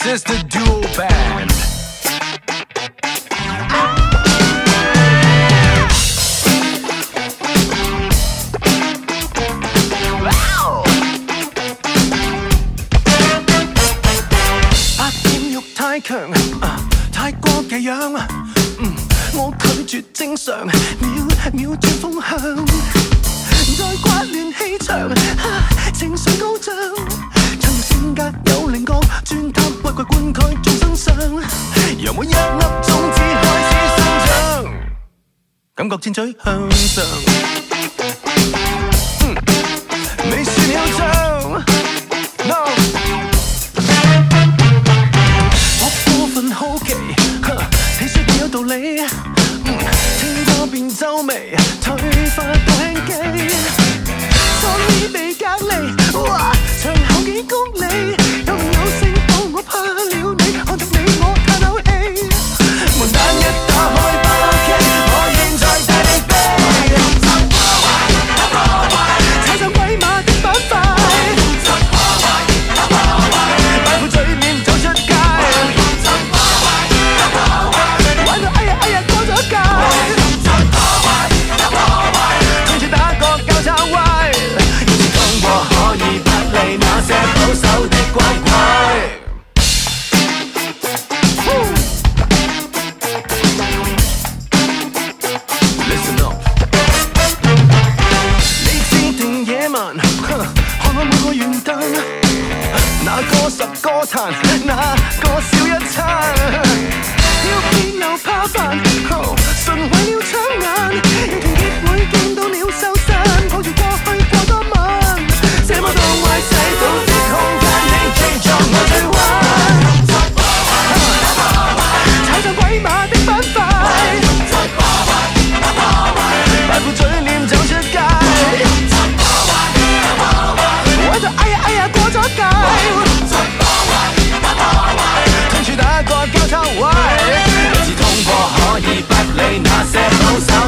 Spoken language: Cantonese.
is the duo band. Wow! 8點肉太強，太過奇樣，我拒絕正常，秒秒轉風向，再刮亂氣場，情緒高漲。 性格有稜角，專貪不愧灌溉眾生相。由每一粒種子開始生長，感覺箭嘴向上。未算囂張 ，no。我過分好奇，你說的有道理。聽過便皺眉，退化到輕機。所以被隔離，哇！ 長後幾公里，有名有姓到我怕了你，看着你我嘆口氣。門單一打開巴拉 K， 我現在帶你飛。踩上鬼馬的板塊，擺副嘴臉走出街，玩到哎呀哎呀過咗界，同時打個交叉歪，要是通過可以不理那些保守的乖乖。Listen up， 你制定野蠻，看我每個元旦，哪個十個壇，哪個少一餐，要變又怕煩，純為了搶眼，團結會見到了收山，抱住過去過多晚，這麼多壞洗腦的空間，你製作我最壞，踩上鬼馬的板塊，擺副嘴臉走出街，玩到哎呀哎呀過咗界，退處打個交叉位，一次通過可以不理那些保守。